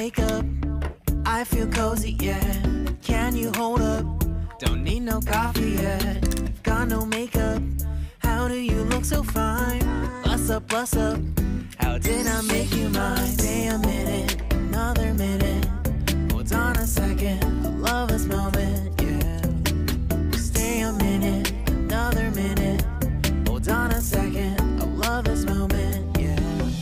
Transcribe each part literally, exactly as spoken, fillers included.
wake up, I feel cozy, yeah. Can you hold up? Don't need no coffee yet. Got no makeup. How do you look so fine? Bust up, bust up. How did I make you mine? Stay a minute, another minute. Hold on a second, I love this moment, yeah. Stay a minute, another minute. Hold on a second, I love this moment, yeah.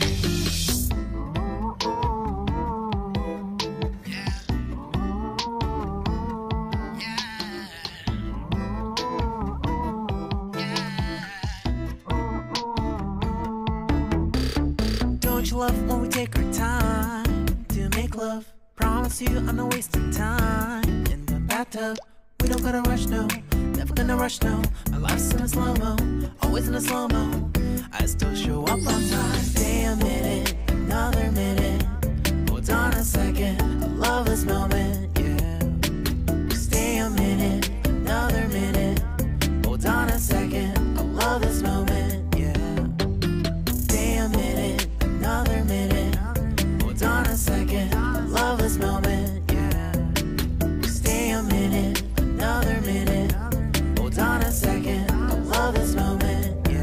Don't you love when we take our time to make love? Promise you I'm not wasting time in the bathtub. We don't gotta rush, no. Never gonna rush, no. My life's in a slow-mo, always in a slow-mo. I still show up on time. Stay a minute, another minute. Hold on a second, I love this moment, yeah. Stay a minute, another minute. Hold on a second, I love this moment, yeah. Stay a minute, another minute. Hold on a second, I love this moment, yeah. Stay a minute, another minute. Hold on a second, I love this moment, yeah.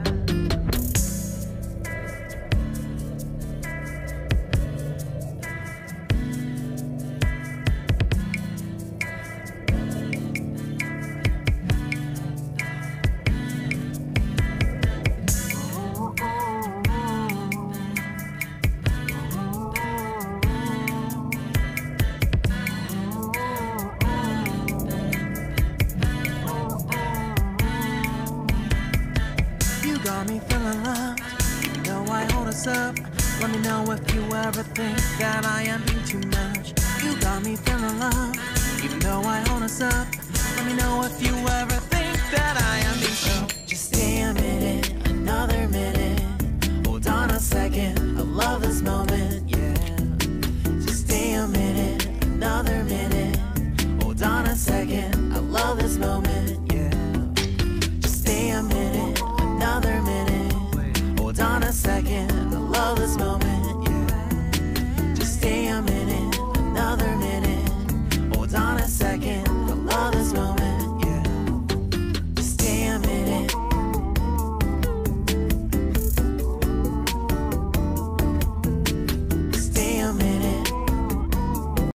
Got me feeling loved, even though I hold us up. Let me know if you ever think that I am being too much. You got me feeling loved, even though I hold us up. Let me know if you ever think that I am being so. Just stay a minute, another minute. Hold on a second, I love this moment.